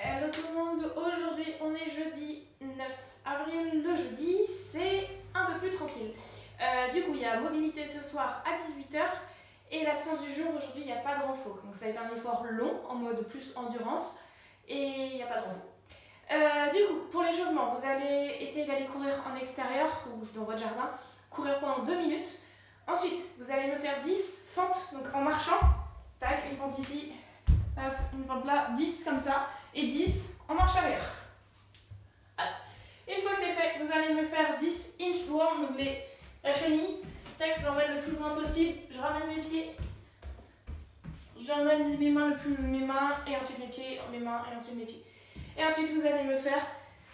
Hello tout le monde, aujourd'hui on est jeudi 9 avril, le jeudi c'est un peu plus tranquille. Du coup il y a mobilité ce soir à 18 h et la séance du jour aujourd'hui il n'y a pas de renfort. Donc ça va être un effort long en mode plus endurance et il n'y a pas de renfort. Du coup pour l'échauffement vous allez essayer d'aller courir en extérieur ou dans votre jardin, courir pendant 2 minutes. Ensuite vous allez me faire 10 fentes donc en marchant, tac, une fente ici, une fente là, 10 comme ça. Et 10 en marche arrière. Voilà. Une fois que c'est fait, vous allez me faire 10 inchworm, donc la chenille. Tac, j'emmène le plus loin possible, je ramène mes pieds. J'emmène mes mains mes mains, et ensuite mes pieds, mes mains, et ensuite mes pieds. Et ensuite, vous allez me faire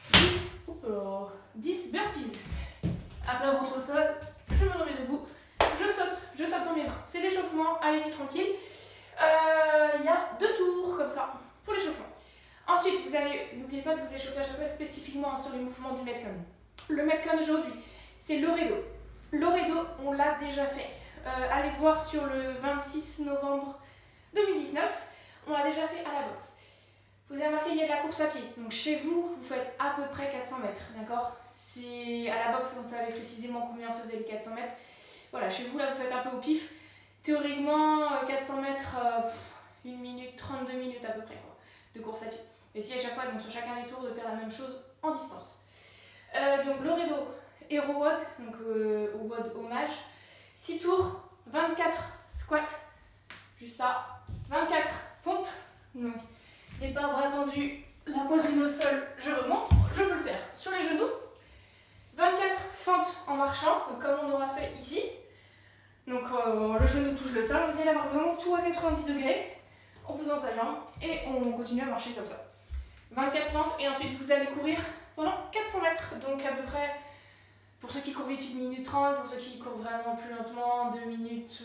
10 burpees. À plat ventre au sol, je me remets debout, je saute, je tape dans mes mains. C'est l'échauffement, allez-y tranquille. Il y a 2 tours comme ça pour l'échauffement. Ensuite, vous allez, n'oubliez pas de vous échauffer à chaque fois spécifiquement sur les mouvements du Metcon. Le Metcon aujourd'hui, c'est l'Oredo. L'Oredo, on l'a déjà fait. Allez voir sur le 26 novembre 2019, on l'a déjà fait à la boxe. Vous avez remarqué, il y a de la course à pied. Donc chez vous, vous faites à peu près 400 mètres, d'accord? Si à la boxe, on savait précisément combien faisaient les 400 mètres. Voilà, chez vous, là, vous faites un peu au pif. Théoriquement, 400 mètres, 1 minute, 32 minutes à peu près, quoi, de course à pied. Essayez à chaque fois, donc sur chacun des tours, de faire la même chose en distance. Donc l'Oredo Hero WOD, donc au WOD hommage. 6 tours, 24 squats, juste ça, 24 pompes. Donc les bras tendus, la poitrine au sol, je remonte, je peux le faire sur les genoux. 24 fentes en marchant, donc comme on aura fait ici. Donc le genou touche le sol, on essaie d'avoir vraiment tout à 90 degrés en posant sa jambe et on continue à marcher comme ça. 24 fentes et ensuite vous allez courir pendant 400 mètres, donc à peu près, pour ceux qui courent vite, 1 minute 30, pour ceux qui courent vraiment plus lentement, 2 minutes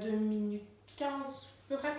15 à peu près,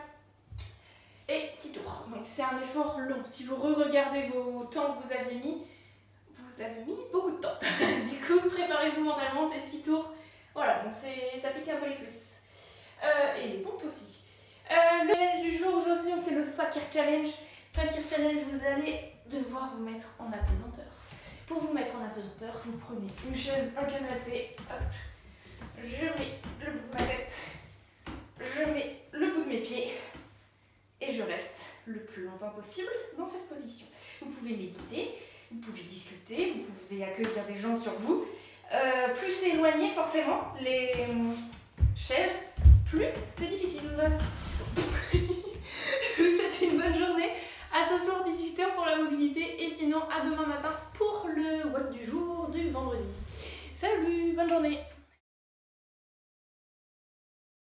et 6 tours. Donc c'est un effort long. Si vous re-regardez vos temps que vous avez mis beaucoup de temps. Du coup, préparez-vous mentalement, c'est 6 tours. Voilà, donc ça pique un peu les cuisses. Et les pompes aussi. Le challenge du jour aujourd'hui, c'est le Fakir Challenge. Fakir Challenge, vous allez devoir vous mettre en apesanteur. Pour vous mettre en apesanteur, vous prenez une chaise, un canapé, hop, je mets le bout de ma tête, je mets le bout de mes pieds et je reste le plus longtemps possible dans cette position. Vous pouvez méditer, vous pouvez discuter, vous pouvez accueillir des gens sur vous. Plus c'est éloigné forcément les chaises, plus c'est difficile. Je vous souhaite une bonne journée. À ce soir 18 h pour la mobilité et sinon à demain matin pour le WOD du jour du vendredi. Salut, bonne journée.